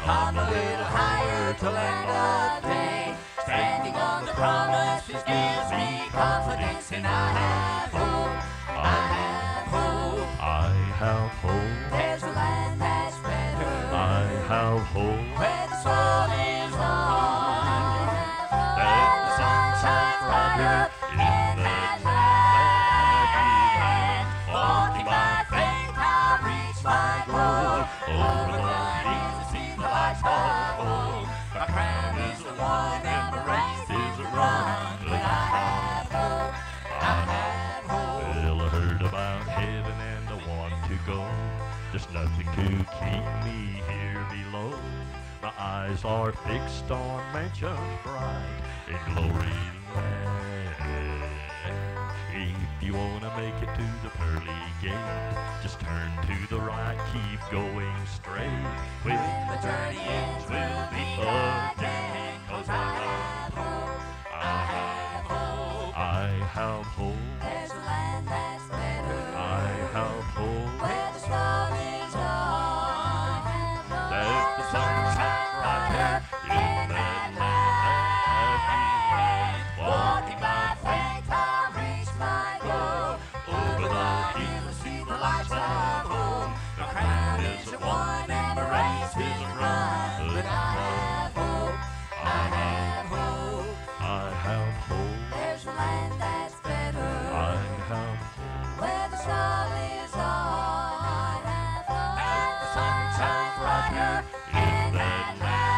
Climb a little higher to land of day. Standing on the promises gives me confidence, and I have hope. I have hope. I have hope. There's a land that's better. I have hope. Where the soil is on. Let the sun shine brighter in that land. Walking by faith, I'll reach my goal. Over the hills to see the lights of gold. My crown is the one and the race is a run. But I have hope. I have hope. Well, I heard about heaven and I want to go. There's nothing to keep me here below. My eyes are fixed on mansions bright in glory land. If you wanna make it to the pearly gate, just turn to the right, keep going straight. When the journey ends, we'll be again. 'Cause I have hope. I have hope. I have hope. There's a land that's better. I have hope. Where the sun is on. Let the sun shine brighter in that land. Walking by faith, I'll reach my goal. Over the hills, see the lights of home. The crown is the one and the race is a run. But I have hope. I have hope. I have hope. There's a land that's better. I have hope. Where the sun is on. Let the sun shine brighter in that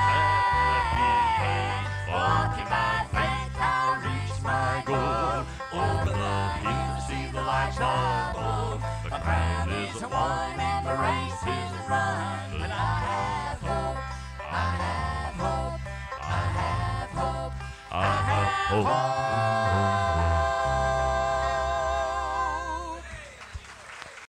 land. Walking by faith, I'll reach my goal. Over the hills, see the lights of gold. The crown is the one and the race is a run. But I have hope. I have hope. I have hope. I have hope.